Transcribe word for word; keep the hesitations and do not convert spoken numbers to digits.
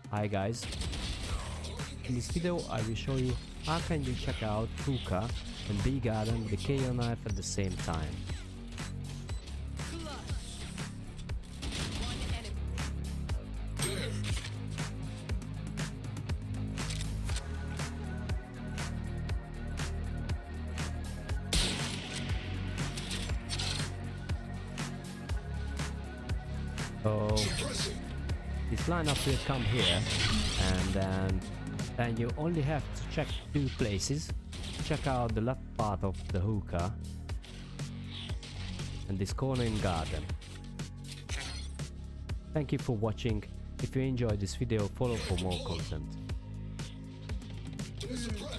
Hi guys, in this video I will show you how can you check out Hookah and B Garden with the Kayo Knife at the same time. So this lineup will come here, and then then you only have to check two places. Check out the left part of the hookah and this corner in garden. Thank you for watching. If you enjoyed this video, follow for more content.